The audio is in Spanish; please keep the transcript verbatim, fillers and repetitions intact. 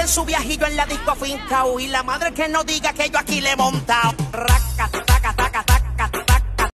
en su viajillo en la disco fincao. Y la madre que no diga que yo aquí le he montado.